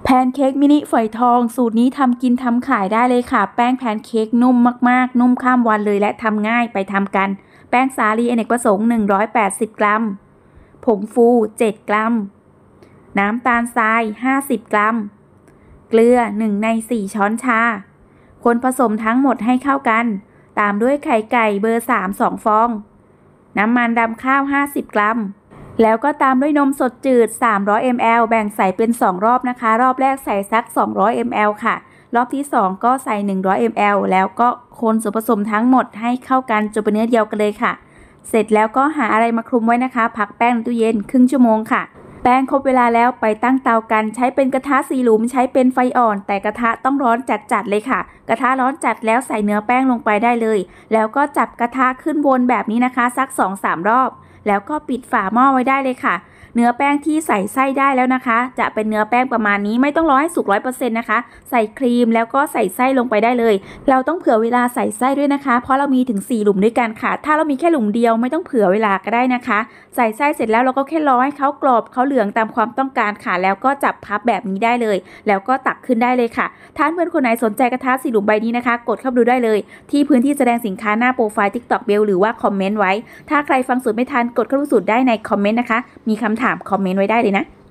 แพนเค้กมินิฝอยทองสูตรนี้ทำกินทำขายได้เลยค่ะแป้งแพนเค้กนุ่มมากๆนุ่มข้ามวันเลยและทำง่ายไปทำกันแป้งสาลีอเนกประสงค์180 กรัมผงฟู7 กรัมน้ำตาลทราย50 กรัมเกลือ1 ใน 4 ช้อนชาคนผสมทั้งหมดให้เข้ากันตามด้วยไข่ไก่เบอร์3 2 ฟองน้ำมันดำข้าว50 กรัมแล้วก็ตามด้วยนมสดจืด300 ml แบ่งใส่เป็น2 รอบนะคะรอบแรกใส่สัก200 ml ค่ะรอบที่2ก็ใส่100 ml แล้วก็คนส่วนผสมทั้งหมดให้เข้ากันจนเป็นเนื้อเดียวกันเลยค่ะเสร็จแล้วก็หาอะไรมาคลุมไว้นะคะพักแป้งในตู้เย็นครึ่งชั่วโมงค่ะแป้งครบเวลาแล้วไปตั้งเตากันใช้เป็นกระทะ4 หลุมใช้เป็นไฟอ่อนแต่กระทะต้องร้อนจัดๆเลยค่ะกระทะร้อนจัดแล้วใส่เนื้อแป้งลงไปได้เลยแล้วก็จับกระทะขึ้นวนแบบนี้นะคะสัก 2-3 รอบแล้วก็ปิดฝาหม้อไว้ได้เลยค่ะเนื้อแป้งที่ใส่ไส้ได้แล้วนะคะจะเป็นเนื้อแป้งประมาณนี้ไม่ต้องรอให้สุก 100% นะคะใส่ครีมแล้วก็ใส่ไส้ลงไปได้เลยเราต้องเผื่อเวลาใส่ไส้ด้วยนะคะเพราะเรามีถึง4 หลุมด้วยกันค่ะถ้าเรามีแค่หลุมเดียวไม่ต้องเผื่อเวลาก็ได้นะคะใส่ไส้เสร็จแล้วเราก็แค่รอให้เขากรอบเขาเหลืองตามความต้องการค่ะแล้วก็จับพับแบบนี้ได้เลยแล้วก็ตักขึ้นได้เลยค่ะถ้าเพื่อนคนไหนสนใจกระทะ4 หลุมใบนี้นะคะกดเข้าไปดูได้เลยที่พื้นที่แสดงสินค้าหน้าโปรไฟล์ TikTok เบลหรือว่าคอมเมนต์ไว้ถ้าใครฟังสูตรไม่ทันกดเข้าดูสูตรได้ในคอมเมนต์นะคะมีคำถามคอมเมนต์ไว้ได้เลยนะ